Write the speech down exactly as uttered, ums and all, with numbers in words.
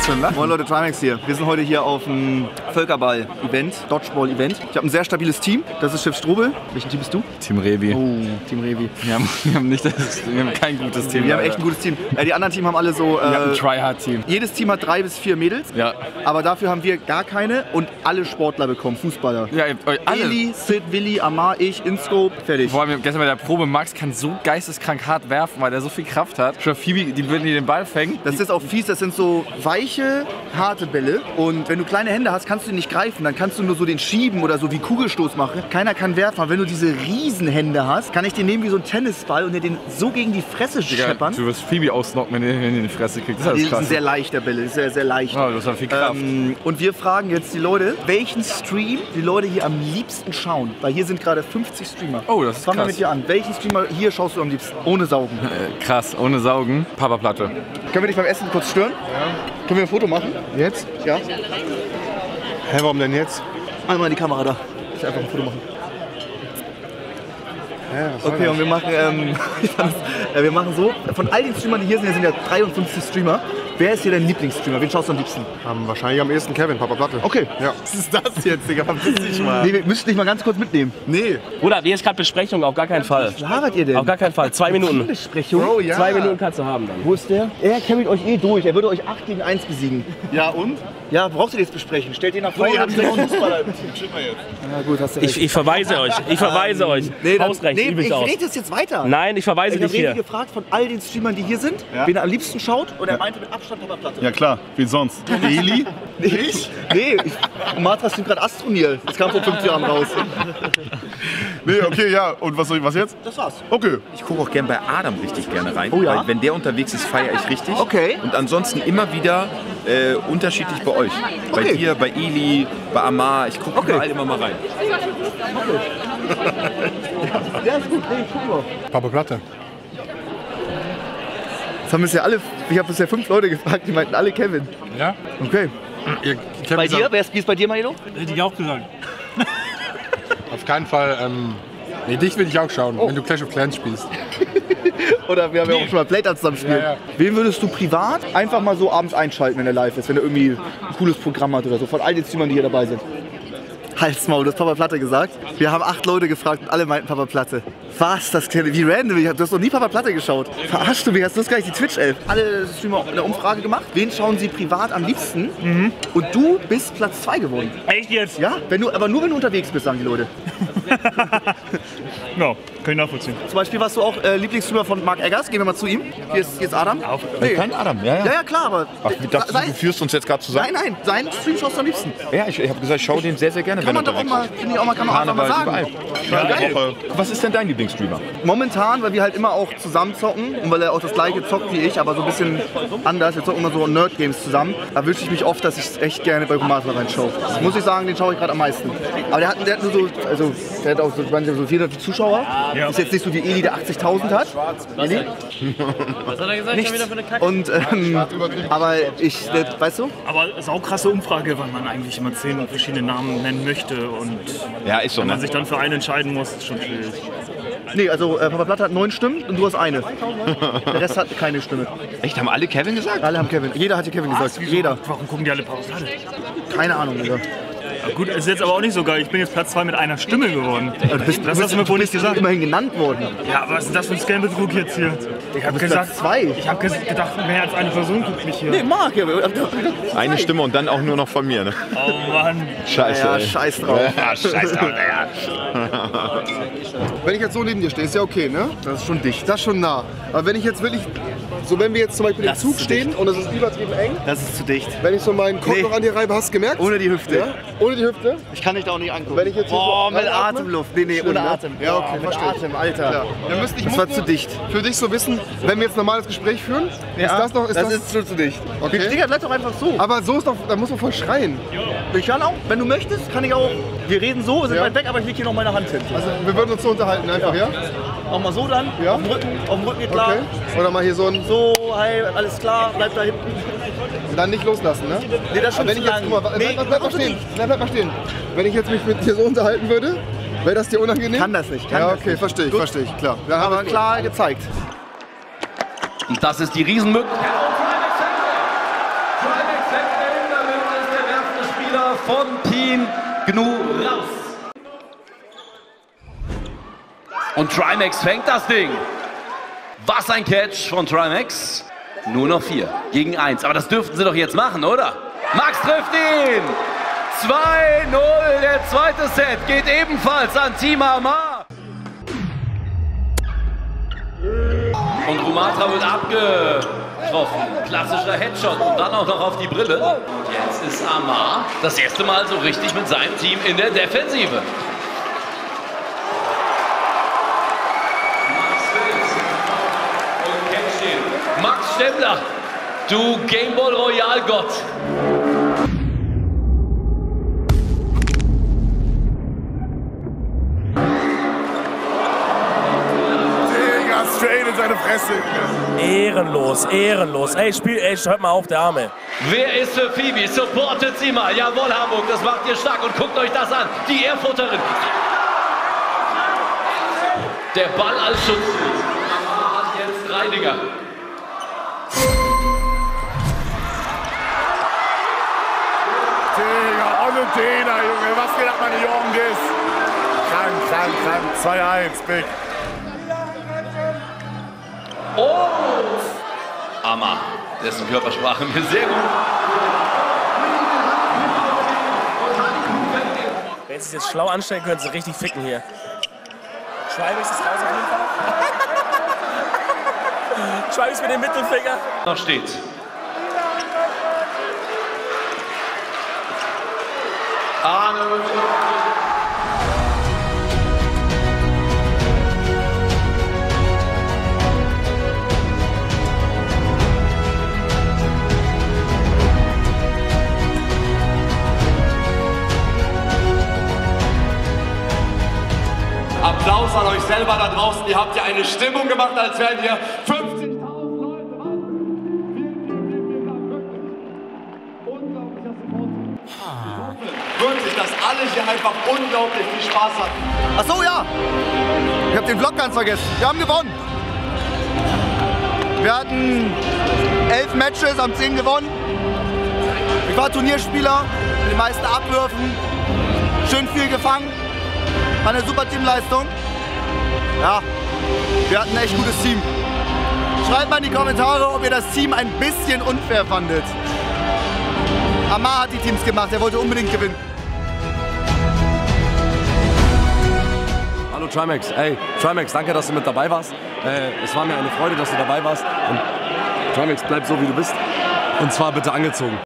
für ein Lachen? Moin Leute, Trimax hier. Wir sind heute hier auf einem Völkerball-Event, Dodgeball-Event. Ich habe ein sehr stabiles Team. Das ist Chef Strobel. Welchen Team bist du? Team Revi. Oh, Team Revi. Wir haben, wir haben, nicht das, wir haben kein gutes Team. Wir haben leider. echt ein gutes Team. Äh, die anderen Teams haben alle so... Äh, Wir haben ein Tryhard-Team. Jedes Team hat drei bis vier Mädels. Ja. Aber dafür haben wir gar keine und alle Sportler bekommen, Fußballer. Ja, ihr habt euch alle. Eli, Sid, Willi, Amar, ich, Inscope, fertig. Vor allem gestern bei der Probe, Max kann so geisteskrank hart werfen, weil er so viel Kraft hat. Schon Phoebe, die würden die den Ball fängen. Das ist auch fies, das sind so weiche, harte Bälle. Und wenn du kleine Hände hast, kannst du ihn nicht greifen. Dann kannst du nur so den schieben oder so wie Kugelstoß machen. Keiner kann werfen. Aber wenn du diese Riesenhände hast, kann ich den nehmen wie so ein Tennisball und dir den so gegen die Fresse scheppern. Du wirst Phoebe ausnocken, wenn ihr in die Fresse kriegt. Das ist Das ist krass. ein sehr leichter Bälle, sehr, sehr leicht. Ja, du hast halt viel Kraft. Ähm, und wir fragen jetzt die Leute, welchen Stream die Leute hier am liebsten schauen. Weil hier sind gerade fünfzig Streamer. Oh, das ist Fangen wir krass. mit dir an. Welchen Streamer hier schaust du am liebsten? Ohne Saugen. Äh, krass, ohne Saugen. Papa Platte. Können wir dich beim Essen kurz stören? Ja. Können wir ein Foto machen? Jetzt? Ja. Hä, warum denn jetzt? Einmal die Kamera da. Ich will einfach ein Foto machen. Hä, was soll Okay, das? und wir machen, ähm, äh, wir machen so, von all den Streamern, die hier sind, hier sind ja dreiundfünfzig Streamer. Wer ist hier dein Lieblingsstreamer? Wen schaust du am liebsten? Ähm, wahrscheinlich am ehesten Kevin, Papa Platte. Okay. Ja. Was ist das jetzt, Digga? Verpiss dich mal. Nee, wir müssen dich mal ganz kurz mitnehmen. Nee. Bruder, hier ist gerade Besprechung, auf gar keinen Fall. Was labert ihr denn? Auf gar keinen Fall. Zwei Minuten. Besprechung. Bro, ja. Zwei Minuten kannst du haben dann. Wo ist der? Er carryt euch eh durch. Er würde euch acht gegen eins besiegen. Ja, und? Ja, braucht ihr das besprechen? Stellt ihn nach vorne. ihr habt und- ja auch einen Fußballer im Team. Chill mal jetzt. Ja gut, hast du recht. Ich, ich verweise euch. Ich verweise euch. Nee, dann- Hausrecht, nee, übelst ich aus. rede das jetzt weiter. Nein, ich verweise Ich habe dich Revi hier. gefragt von all den Streamern, die hier sind, wen er am liebsten schaut. Und er meinte mit Abstand Papa Platte. Ja klar, wie sonst? Eli? Nee, ich? Nee, ich, Martha streamt gerade Astronil. Das kam vor fünf Jahren raus. Nee, okay, ja. Und was, soll ich, was jetzt? Das war's. Okay. Ich gucke auch gern bei Adam richtig gerne rein. Oh ja? Weil wenn der unterwegs ist, feiere ich richtig. Okay. Und ansonsten immer wieder äh, unterschiedlich bei euch. Bei Okay. dir, bei Eli, bei Amar. Ich gucke Okay. überall immer mal rein. Ja, ist gut. Nee, ich guck mal. Papa Platte. Jetzt haben bisher alle, ich habe bisher fünf Leute gefragt, die meinten alle Kevin. Ja? Okay. Ihr, Kevin Bei sagt- dir? Wer ist, wie ist bei dir, Maelo? Hätte ich auch gesagt. Auf keinen Fall. Ähm, nee, dich will ich auch schauen, Oh. wenn du Clash of Clans spielst. Oder wir haben ja auch schon mal Playtime zusammen gespielt. Ja, ja. Wen würdest du privat einfach mal so abends einschalten, wenn er live ist, wenn er irgendwie ein cooles Programm hat oder so, von all den Streamern, die hier dabei sind? Halt's Maul, du hast Papa Platte gesagt. Wir haben acht Leute gefragt und alle meinten Papa Platte. Was? Das wie random? Du hast noch nie Papa Platte geschaut. Verarschst du mich? Hast du das gar nicht die Twitch-Elf? Alle Streamer haben eine Umfrage gemacht. Wen schauen sie privat am liebsten? Und du bist Platz zwei geworden. Echt jetzt? Ja? Wenn du, aber nur wenn du unterwegs bist, sagen die Leute. Ja, kann ich nachvollziehen. Zum Beispiel warst du auch äh, Lieblingsstreamer von Mark Eggers. Gehen wir mal zu ihm. Hier ist, hier ist Adam. Nee. Kein Adam, ja, Ja, ja, klar, aber. Ach, ich dachte, Sein- du führst uns jetzt gerade zusammen. Nein, nein, seinen Stream schaust du am liebsten. Ja, ich, ich habe gesagt, ich schaue den sehr, sehr gerne, Kann wenn man er doch auch unterwegs mal, finde ich auch mal, kann man auch Karneval, einfach mal sagen. überall. Ja, geil. Was ist denn dein Lieblingsstreamer? Momentan, weil wir halt immer auch zusammen zocken und weil er auch das gleiche zockt wie ich, aber so ein bisschen anders. Wir zocken immer so Nerd-Games zusammen. Da wünsche ich mich oft, dass ich echt gerne bei Romata reinschaue. Muss ich sagen, den schaue ich gerade am meisten. Aber der hat, der hat nur so, also der hat auch so, so vierhundert Zuschauer. Ja. Ist jetzt nicht so wie Eli, der achtzigtausend hat. Eli? Was hat er gesagt? Nichts. Und, ähm, aber ich, der, weißt du? Aber es ist auch krasse Umfrage, weil man eigentlich immer zehn verschiedene Namen nennen möchte und Ja, ist so, wenn man ne? sich dann für einen entscheiden muss, ist schon schwierig. Nee, also äh, Papa Platte hat neun Stimmen und du hast eine. Der Rest hat keine Stimme. Echt, haben alle Kevin gesagt? Alle haben Kevin. Jeder hat hier Kevin gesagt. Jeder. Warum gucken die alle Pause? Keine Ahnung, Digga. Ja, gut, ist jetzt aber auch nicht so geil. Ich bin jetzt Platz zwei mit einer Stimme geworden. Du bist, Das hast du mir vorhin nicht gesagt. immerhin genannt worden. Ja, aber was ist denn das für ein Scam-Betrug jetzt hier? Ich habe bist gesagt, Platz zwei. ich habe gedacht, mehr als eine Person guckt mich hier. Nee, Marc. Ja, Eine Stimme und dann auch nur noch von mir, ne? Oh Mann. Scheiße, ja, ey. scheiß drauf. Ja, scheiß drauf, ja. Wenn ich jetzt so neben dir stehe, ist ja okay, ne? Das ist schon dicht. Das ist schon nah. Aber wenn ich jetzt wirklich, so wenn wir jetzt zum Beispiel im Das Zug ist stehen und es ist übertrieben eng, Das ist zu dicht. wenn ich so meinen Kopf Nee. noch an dir reibe, hast du gemerkt? Ohne die Hüfte. Ja? Ohne die Hüfte? Ich kann dich da auch nicht angucken. Wenn ich jetzt hier Boah, so mit reinatme? Atemluft. Nee, nee, Schlimm, ohne ne? Atem. Ja, okay, Boah, mit verstehe ich. Atem, Alter. Ja. Dann müsste ich Das muss war nur zu dicht. Für dich so wissen, wenn wir jetzt ein normales Gespräch führen, ist das noch, ist das, das, ist schon zu dicht. Okay. Digga, bleib doch einfach so. aber so ist doch, da muss man voll schreien. Ich kann auch, wenn du möchtest, kann ich auch. Wir reden so, sind Ja. weit weg, aber ich leg hier noch meine Hand hin. Also wir würden uns so unterhalten einfach, ja? Auch mal so dann, Ja. auf dem Rücken, auf dem Rücken geht klar. Okay. Oder mal hier so ein, So, hey, alles klar, bleib da hinten. dann nicht loslassen, ne? Nee, das ist schon Wenn zu ich jetzt, lang. guck mal, Nee, bleib, bleib, bleib mal zu stehen, dicht. bleib, bleib mal stehen. Wenn ich jetzt mich mit dir so unterhalten würde, wäre das dir unangenehm? Kann das nicht, kann ja, das okay, nicht. verstehe ich, Gut. verstehe ich, klar. Ja, Aber alles gut. klar gezeigt. Und das ist die Riesenmöglichkeit. von Team Gnu raus. Und Trimax fängt das Ding. Was ein Catch von Trimax. Nur noch vier gegen eins. Aber das dürften sie doch jetzt machen, oder? Max trifft ihn. zwei null. Der zweite Set geht ebenfalls an Team Amar. Und Rumatra wird abgetroffen. Klassischer Headshot und dann auch noch auf die Brille. Und jetzt ist Amar das erste Mal so richtig mit seinem Team in der Defensive. Max Stemmler, du Gameball Royal Gott. Digga, straight in seine Fresse. Ehrenlos, ehrenlos. Ey, spiel, ey, hört mal auf, der Arme. Wer ist für Phoebe? Supportet sie mal. Jawohl, Hamburg, das macht ihr stark. Und guckt euch das an. Die Erfurterin. Der Ball als Schutzschild. Amar hat jetzt drei Dinger. Digga, ohne Dena, Junge. Was geht ab, meine Jungs? Krank, krank, krank. zwei eins, Big. Oh! Amar, dessen Körpersprache mir sehr gut. Wenn sie es jetzt schlau anstellen, können sie richtig ficken hier. Schweibig ist raus auf jeden Fall. Schweibig mit dem Mittelfinger. Noch steht's. Arne. Applaus an euch selber da draußen. Ihr habt ja eine Stimmung gemacht, als wären hier fünfzigtausend Leute. Wirklich, dass alle hier einfach unglaublich viel Spaß hatten. Ach so, ja. Ich habe den Vlog ganz vergessen. Wir haben gewonnen. Wir hatten elf Matches, haben zehn gewonnen. Ich war Turnierspieler mit den meisten Abwürfen. Schön viel gefangen. War eine super Teamleistung. Ja, wir hatten ein echt gutes Team. Schreibt mal in die Kommentare, ob ihr das Team ein bisschen unfair fandet. Amar hat die Teams gemacht, er wollte unbedingt gewinnen. Hallo Trimax, ey, Trimax, danke, dass du mit dabei warst. Äh, es war mir eine Freude, dass du dabei warst. Und Trimax, bleib so, wie du bist. Und zwar bitte angezogen.